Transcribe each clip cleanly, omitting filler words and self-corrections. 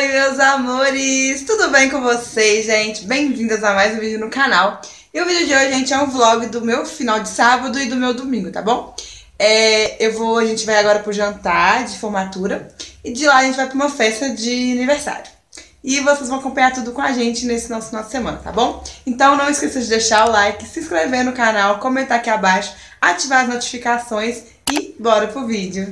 Oi, meus amores! Tudo bem com vocês, gente? Bem-vindas a mais um vídeo no canal. E o vídeo de hoje, gente, é um vlog do meu final de sábado e do meu domingo, tá bom? A gente vai agora pro jantar de formatura e de lá a gente vai pra uma festa de aniversário. E vocês vão acompanhar tudo com a gente nesse nosso final de semana, tá bom? Então não esqueça de deixar o like, se inscrever no canal, comentar aqui abaixo, ativar as notificações e bora pro vídeo!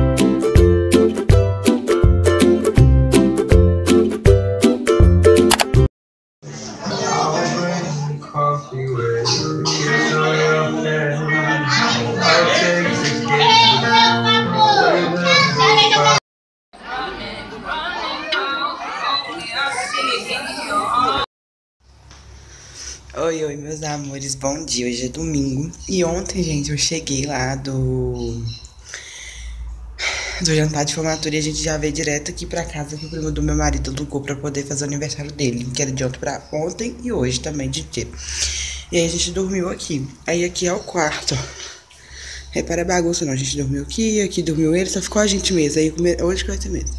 Oi, meus amores, bom dia, hoje é domingo. E ontem, gente, eu cheguei lá do jantar de formatura e a gente já veio direto aqui pra casa que o primo do meu marido alugou pra poder fazer o aniversário dele, que era de ontem pra ontem e hoje também de dia. E aí a gente dormiu aqui. Aí aqui é o quarto, ó. Repara a bagunça não, a gente dormiu aqui dormiu ele, só ficou a gente mesmo. Aí hoje que vai ter mesmo.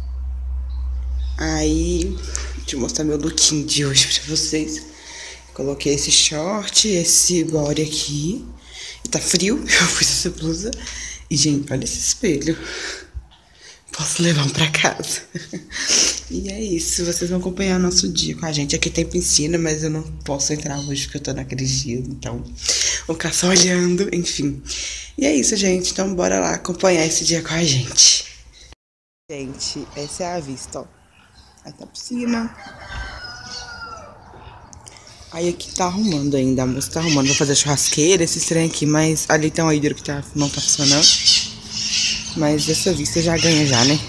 Aí, deixa eu mostrar meu lookinho de hoje pra vocês. Coloquei esse short, esse body aqui. E tá frio, eu pus essa blusa. E, gente, olha esse espelho. Posso levar pra casa. E é isso, vocês vão acompanhar o nosso dia com a gente. Aqui tem piscina, mas eu não posso entrar hoje porque eu tô naquele dia. Então, vou ficar só olhando, enfim. E é isso, gente. Então, bora lá acompanhar esse dia com a gente. Gente, essa é a vista, ó. Aí tá por cima. Aí aqui tá arrumando ainda, a moça tá arrumando. Vou fazer churrasqueira, esse trem aqui, mas ali tem um hidro que não tá funcionando. Mas essa vista já ganha já, né?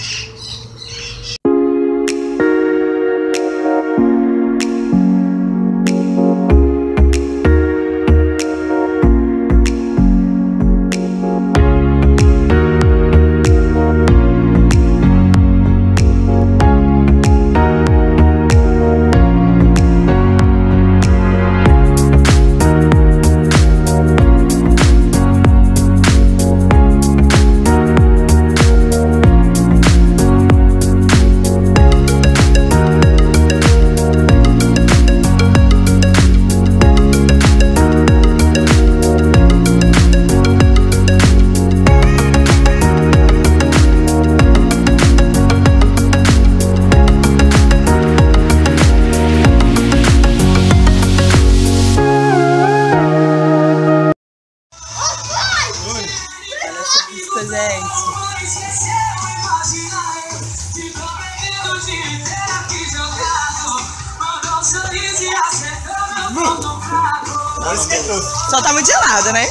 Só tá muito gelado, né?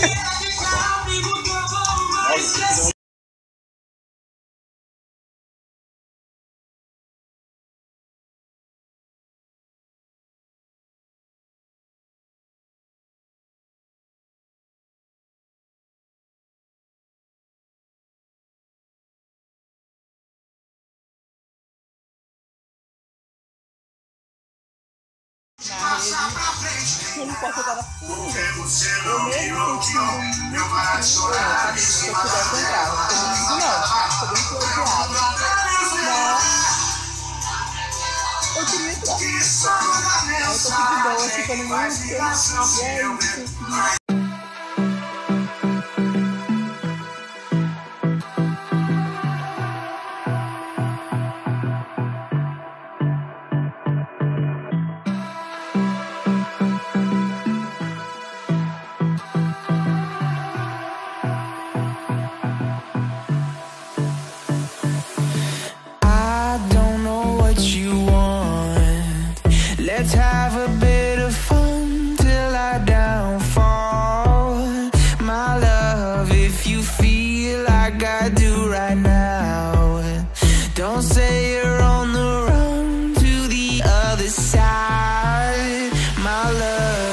Eu não posso estar na fundo. Eu mesmo sentindo muito frio, se eu pudesse entrar. Eu não digo não, tô bem odiado. Mas eu queria entrar. Eu tô aqui de boa, ficando muito. E é isso. Let's have a bit of fun till I downfall. My love, if you feel like I do right now, don't say you're on the run to the other side, my love.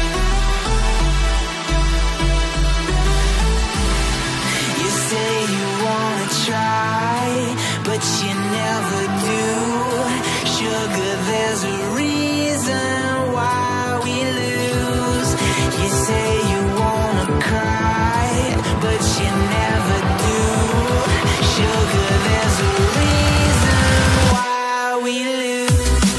You say you you never do. Sugar, there's a reason why we lose. You say you wanna cry, but you never do. Sugar, there's a reason why we lose.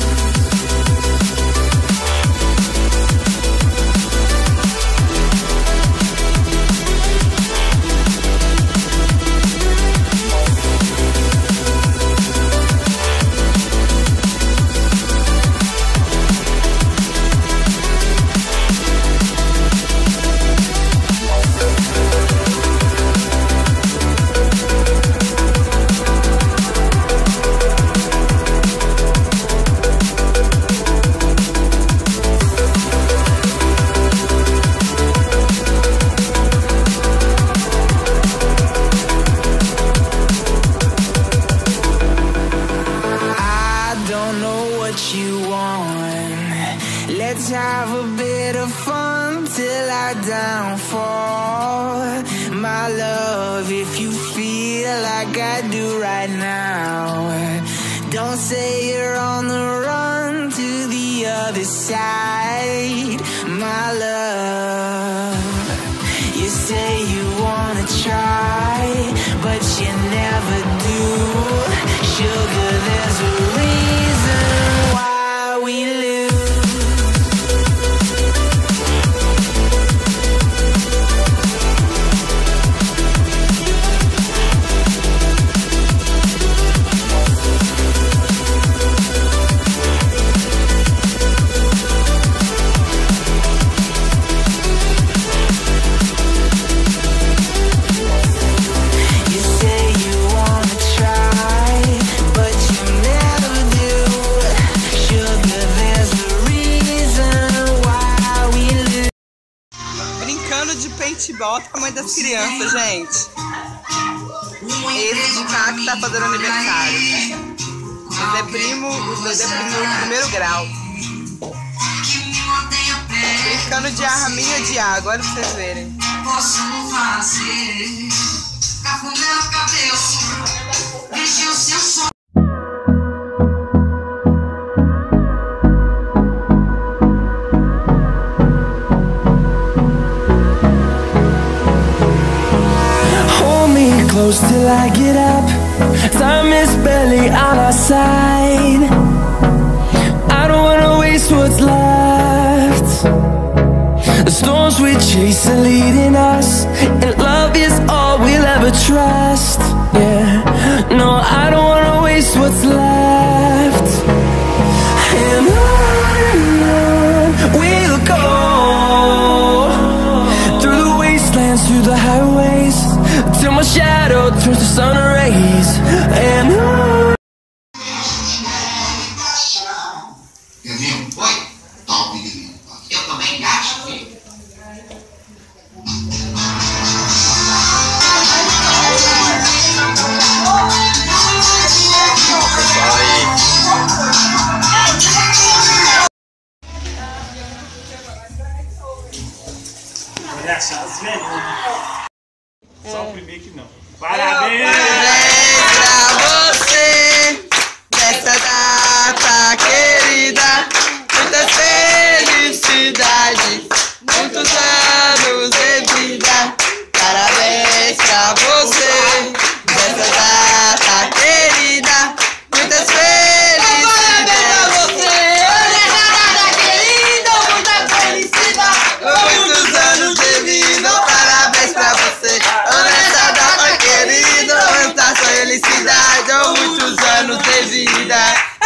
Let's have a bit of fun till our downfall. My love, if you feel like I do right now, don't say you're on the run to the other side. My love, you say you wanna try, but you never do. Sugar, there's a reason why we lose. De paintball, o tamanho das crianças, gente. Esse de cá que tá fazendo aniversário. Esse é primo, os dois é primo do primeiro grau. Brincando de arminha de água, olha pra vocês verem. Posso fazer cafuné no cabelo, deixa o seu som. Close till I get up. Time is barely on our side. I don't wanna waste what's left. The storms we chase are leading us, and love is all we'll ever trust. Yeah, no, I don't wanna waste what's left. And on we'll go, through the wastelands, through the highways, till my shadow turns to sun rays. And on. Oi, top, eu também acho que. Só o primeiro que não. Parabéns! Pra você, nessa data querida, muitas felicidades, muitos anos de vida. Parabéns pra você, nessa data querida, muitas felicidades. Nessa data querida, muita felicidade, muitos anos de vida. Parabéns pra você. Felicidade, muitos anos de vida.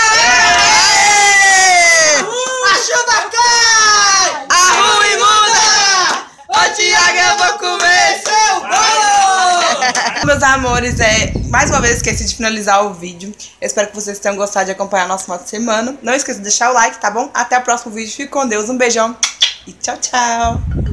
A chuva cai, a rua imunda. Ô Tiago, eu vou comer seu bolo. Meus amores, mais uma vez esqueci de finalizar o vídeo. Eu espero que vocês tenham gostado de acompanhar nosso final de semana. Não esqueça de deixar o like, tá bom? Até o próximo vídeo. Fique com Deus, um beijão e tchau, tchau.